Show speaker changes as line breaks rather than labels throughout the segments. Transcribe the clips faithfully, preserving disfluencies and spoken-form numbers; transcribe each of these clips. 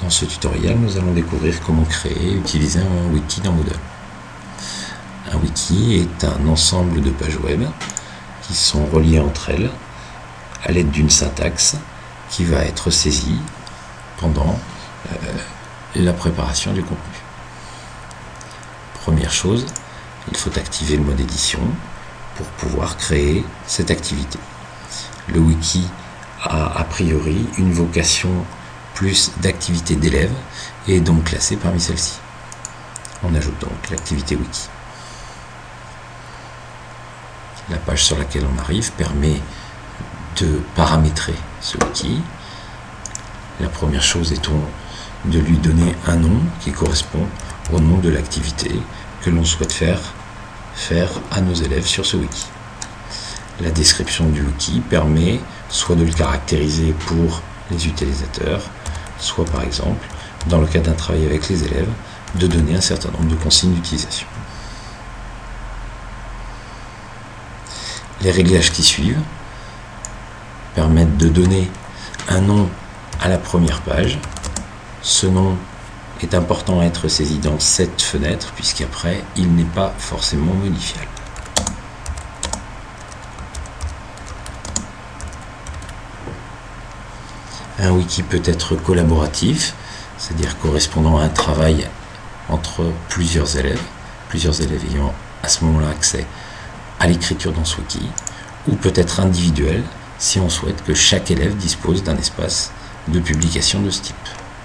Dans ce tutoriel, nous allons découvrir comment créer et utiliser un wiki dans Moodle. Un wiki est un ensemble de pages web qui sont reliées entre elles à l'aide d'une syntaxe qui va être saisie pendant euh, la préparation du contenu. Première chose, il faut activer le mode édition pour pouvoir créer cette activité. Le wiki a a priori une vocation plus d'activité d'élèves et est donc classé parmi celles-ci. On ajoute donc l'activité wiki. La page sur laquelle on arrive permet de paramétrer ce wiki. La première chose étant de lui donner un nom qui correspond au nom de l'activité que l'on souhaite faire, faire à nos élèves sur ce wiki. La description du wiki permet soit de le caractériser pour les utilisateurs, soit par exemple, dans le cas d'un travail avec les élèves, de donner un certain nombre de consignes d'utilisation. Les réglages qui suivent permettent de donner un nom à la première page. Ce nom est important à être saisi dans cette fenêtre, puisqu'après, il n'est pas forcément modifiable. Un wiki peut être collaboratif, c'est-à-dire correspondant à un travail entre plusieurs élèves, plusieurs élèves ayant à ce moment-là accès à l'écriture dans ce wiki, ou peut être individuel si on souhaite que chaque élève dispose d'un espace de publication de ce type.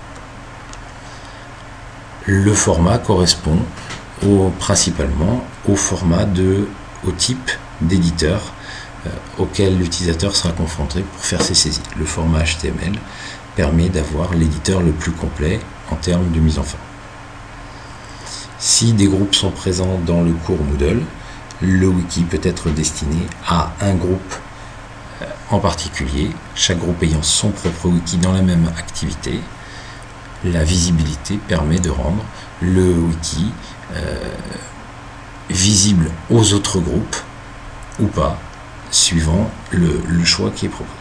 Le format correspond au, principalement au format de, au type d'éditeur euh, auquel l'utilisateur sera confronté pour faire ses saisies. Le format H T M L permet d'avoir l'éditeur le plus complet en termes de mise en forme. Si des groupes sont présents dans le cours Moodle, le wiki peut être destiné à un groupe euh, en particulier, chaque groupe ayant son propre wiki dans la même activité. La visibilité permet de rendre le wiki euh, visible aux autres groupes ou pas, suivant le, le choix qui est proposé.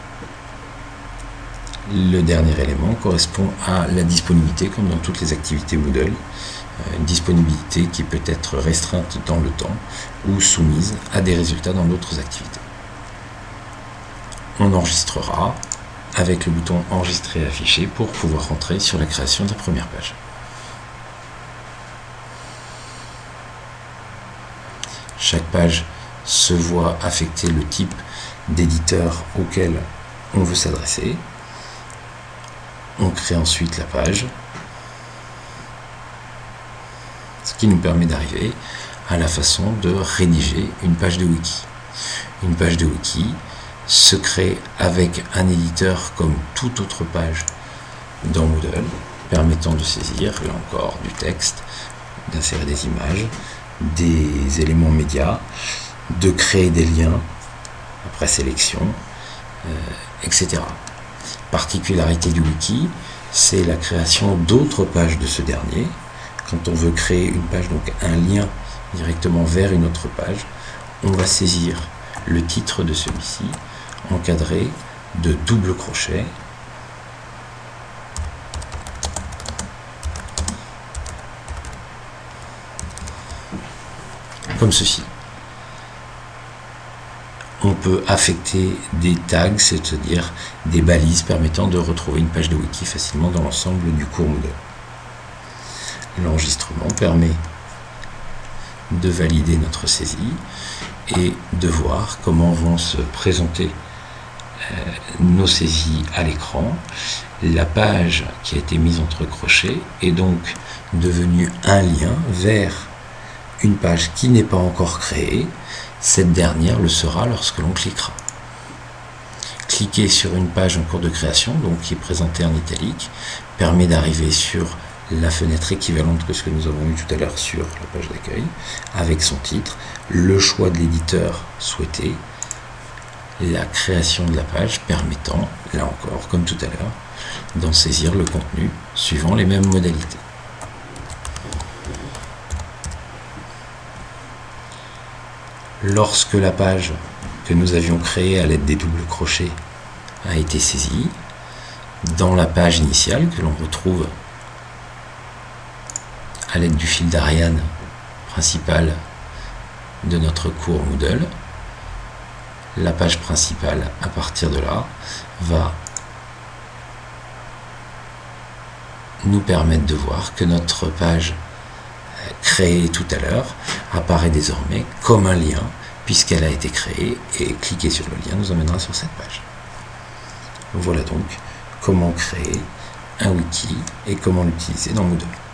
Le dernier élément correspond à la disponibilité, comme dans toutes les activités Moodle, euh, une disponibilité qui peut être restreinte dans le temps ou soumise à des résultats dans d'autres activités. On enregistrera avec le bouton enregistrer et afficher pour pouvoir rentrer sur la création de la première page. Chaque page se voit affecter le type d'éditeur auquel on veut s'adresser. On crée ensuite la page, ce qui nous permet d'arriver à la façon de rédiger une page de wiki. Une page de wiki se crée avec un éditeur comme toute autre page dans Moodle, permettant de saisir, là encore, du texte, d'insérer des images, des éléments médias, de créer des liens après sélection, euh, et cetera. Particularité du wiki, c'est la création d'autres pages de ce dernier. Quand on veut créer une page, donc un lien directement vers une autre page, on va saisir le titre de celui-ci, encadré de double crochet, comme ceci. On peut affecter des tags, c'est-à-dire des balises permettant de retrouver une page de wiki facilement dans l'ensemble du cours Moodle. L'enregistrement permet de valider notre saisie et de voir comment vont se présenter euh, nos saisies à l'écran. La page qui a été mise entre crochets est donc devenue un lien vers une page qui n'est pas encore créée. Cette dernière le sera lorsque l'on cliquera. Cliquer sur une page en cours de création, donc qui est présentée en italique, permet d'arriver sur la fenêtre équivalente que ce que nous avons eu tout à l'heure sur la page d'accueil, avec son titre, le choix de l'éditeur souhaité, la création de la page permettant, là encore, comme tout à l'heure, d'en saisir le contenu suivant les mêmes modalités. Lorsque la page que nous avions créée à l'aide des doubles crochets a été saisie, dans la page initiale que l'on retrouve à l'aide du fil d'Ariane principal de notre cours Moodle. La page principale, à partir de là, va nous permettre de voir que notre page créée tout à l'heure apparaît désormais comme un lien puisqu'elle a été créée, et cliquer sur le lien nous emmènera sur cette page. Voilà donc comment créer un wiki et comment l'utiliser dans Moodle.